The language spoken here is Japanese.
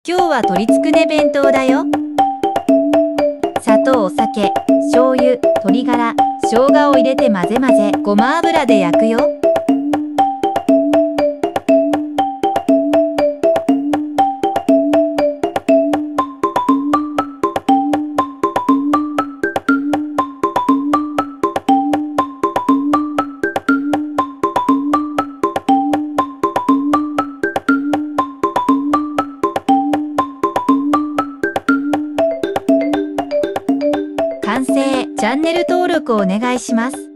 今日は鶏つくね弁当だよ。砂糖、お酒、醤油、鶏ガラ、生姜を入れて混ぜ混ぜ、ごま油で焼くよ。完成。チャンネル登録お願いします。